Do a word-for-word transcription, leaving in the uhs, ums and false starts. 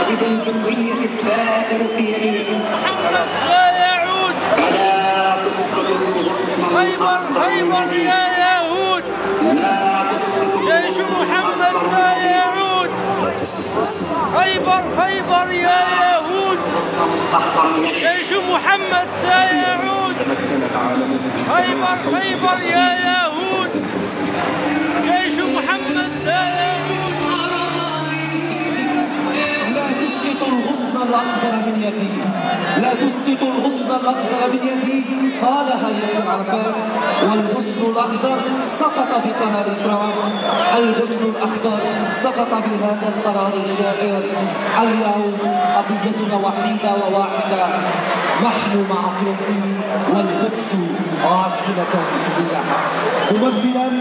ببندقية الثائر في يديه. محمد سيعود. ألا تسقط الغصن الأخضر من يديه. يا يهود. لا تسقط جيش محمد سيعود. لا تسقط غصن خيبر خيبر يا يهود. الغصن الأخضر من يديه. جيش محمد سيعود. تمكن العالم خيبر خيبر يا يهود. جيش محمد سيعود. لا تسقط الغصن الأخضر من يدي، لا تسقط الغصن الأخضر من يدي، قالها ياسر عرفات. والغصن الأخضر سقط بقرار ترامب، الغصن الأخضر سقط بهذا القرار الجائر. اليوم قضيتنا وحيدة وواحدة، نحن مع فلسطين والقدس عاصمة لها. ممثلا